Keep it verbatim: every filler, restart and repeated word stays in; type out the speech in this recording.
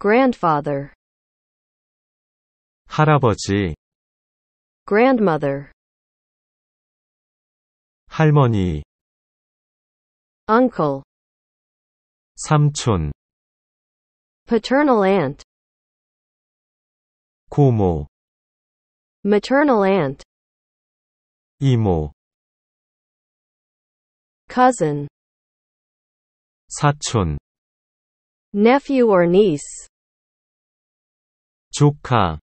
grandfather, 할아버지, grandmother, 할머니, uncle, 삼촌, paternal aunt, 고모, maternal aunt, 이모, cousin, 사촌, nephew or niece, 조카,